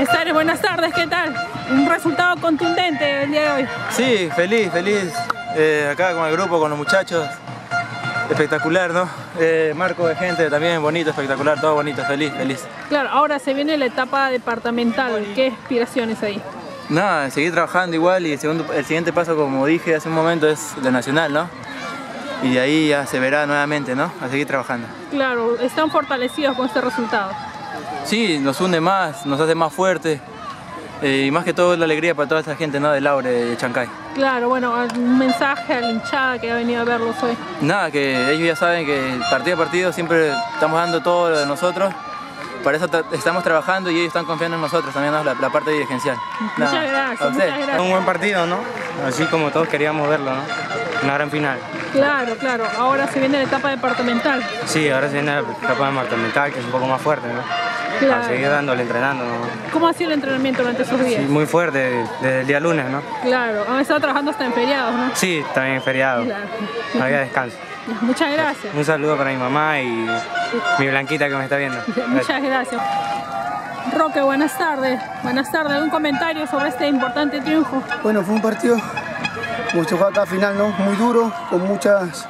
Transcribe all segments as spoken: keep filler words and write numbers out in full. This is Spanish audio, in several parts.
César, buenas tardes, ¿qué tal? Un resultado contundente el día de hoy. Sí, feliz, feliz. Eh, acá con el grupo, con los muchachos. Espectacular, ¿no? Eh, marco de gente también, bonito, espectacular, todo bonito, feliz, feliz. Claro, ahora se viene la etapa departamental. ¿Qué aspiraciones ahí? Nada, seguir trabajando igual y el, segundo, el siguiente paso, como dije hace un momento, es la nacional, ¿no? Y de ahí ya se verá nuevamente, ¿no? A seguir trabajando. Claro, están fortalecidos con este resultado. Sí, nos hunde más, nos hace más fuertes. Eh, y más que todo la alegría para toda esa gente, ¿no? De Laure, de Chancay. Claro, bueno, un mensaje a la hinchada que ha venido a verlos hoy. Nada, que ellos ya saben que partido a partido siempre estamos dando todo lo de nosotros. Para eso estamos trabajando y ellos están confiando en nosotros también, ¿no? la, la parte dirigencial. Muchas Nada, gracias, muchas gracias. Un buen partido, ¿no? Así como todos queríamos verlo, ¿no? Una gran final. Claro, claro. Ahora se viene la etapa departamental. Sí, ahora se viene la etapa departamental, que es un poco más fuerte, ¿no? Claro. Para seguir dándole, entrenando, ¿no? ¿Cómo ha sido el entrenamiento durante esos días? Sí, muy fuerte, desde el día lunes, ¿no? Claro, han estado trabajando hasta en feriados, ¿no? Sí, también en feriado. Claro. No había descanso. Muchas gracias. Un saludo para mi mamá y mi Blanquita que me está viendo. Muchas gracias. Roque, buenas tardes. Buenas tardes. ¿Algún comentario sobre este importante triunfo? Bueno, fue un partido, como se jugó acá final, ¿no? Muy duro, con muchas,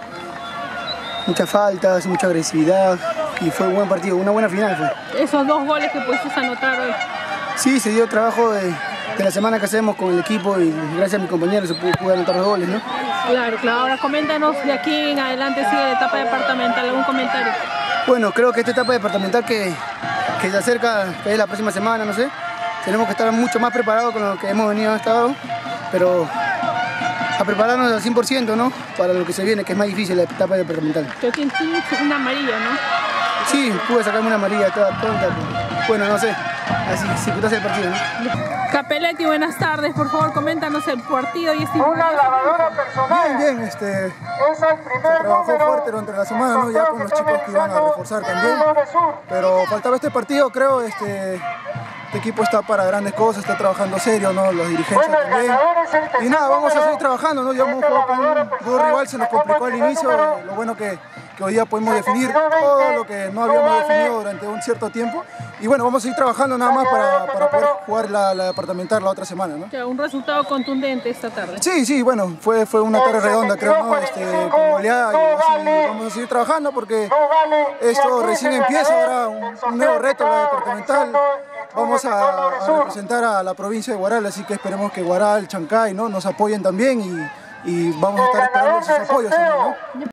muchas faltas, mucha agresividad. Y fue un buen partido, una buena final fue. Esos dos goles que pudiste anotar hoy. Sí, se dio el trabajo de, de la semana que hacemos con el equipo y gracias a mi compañero se pudo, pudo anotar los goles, ¿no? Claro, claro. Ahora coméntanos de aquí en adelante sigue la etapa departamental. ¿Algún comentario? Bueno, creo que esta etapa departamental que, que se acerca, que es la próxima semana, no sé, tenemos que estar mucho más preparados con lo que hemos venido estado, pero a prepararnos al cien por ciento, ¿no? Para lo que se viene, que es más difícil la etapa departamental. Pero tienes una amarilla, ¿no? Sí, pude sacarme una amarilla toda tonta. Bueno, no sé, así disfrutase el partido, ¿no? Capelletti, buenas tardes, por favor, coméntanos el partido y este Una lavadora personal. Bien, bien, este, Es el primer se trabajó número fuerte durante la semana, ¿no? Ya con los chicos que iban a reforzar también. Pero faltaba este partido, creo, este, este equipo está para grandes cosas, está trabajando serio, ¿no? Los dirigentes también. Y nada, vamos a seguir trabajando, ¿no? Ya hemos jugado con un duro rival, se nos complicó al inicio, lo bueno que, que hoy día podemos definir todo lo que no habíamos definido durante un cierto tiempo. Y bueno, vamos a seguir trabajando nada más para, para poder jugar la, la departamental la otra semana, ¿no? Ya, un resultado contundente esta tarde. Sí, sí, bueno, fue, fue una tarde redonda, creo, ¿no? Este, con goleada y así vamos a seguir trabajando porque esto recién empieza, ahora un, un nuevo reto, la departamental. Vamos a, a representar a la provincia de Huaral, así que esperemos que Huaral, Chancay, ¿no? Nos apoyen también y, y vamos a estar esperando sus apoyos también, ¿no?